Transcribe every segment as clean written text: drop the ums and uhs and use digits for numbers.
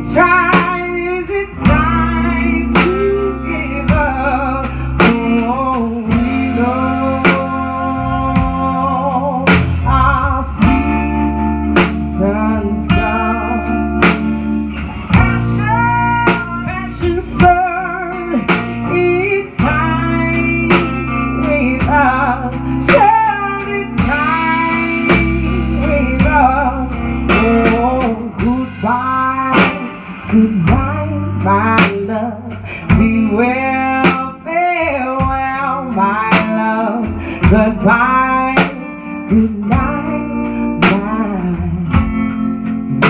tried, is it time to give up? Oh, we know our seasons gone. Passion surge, it's time with us. Surge, it's time with us. Oh, goodbye, goodbye, my love. Be well, farewell, my love. Goodbye, goodnight, my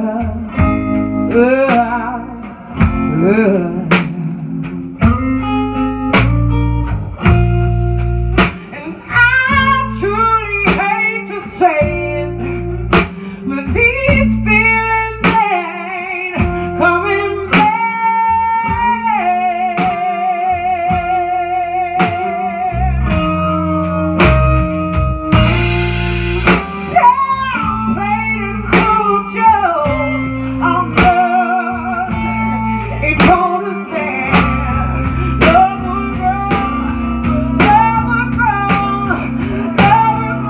love. And I truly hate to say it, but these feelings ain't coming back. Tell played a cruel joke on love. It told us that love would grow, love would grow, love would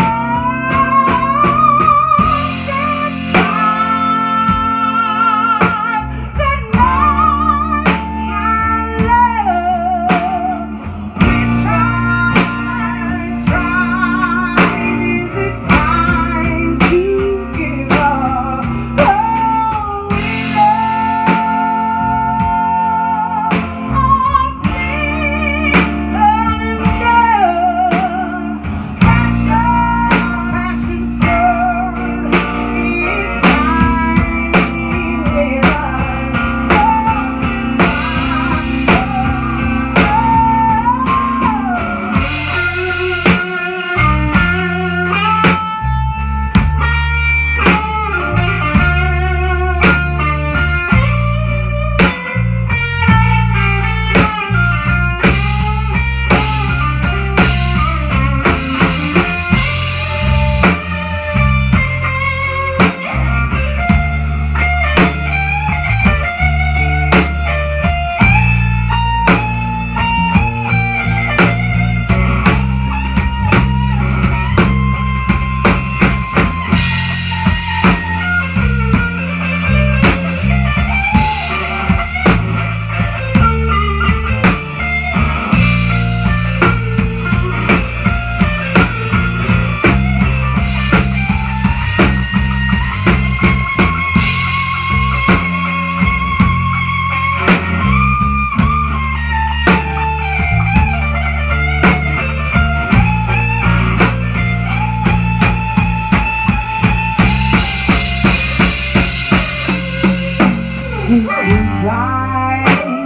goodbye,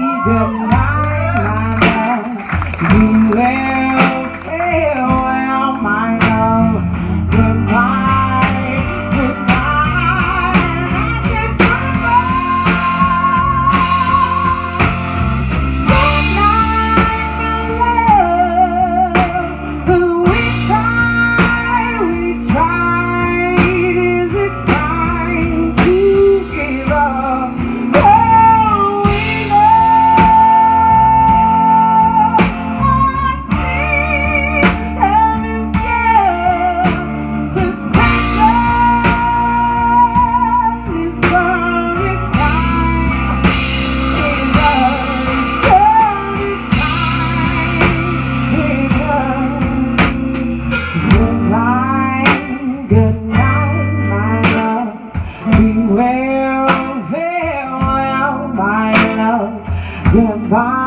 goodnight, my love. Be well, farewell, my love. Goodbye, goodbye. I said goodbye, my love. 'Cause we tried, is it time to give up? Well, farewell, my love. Goodbye.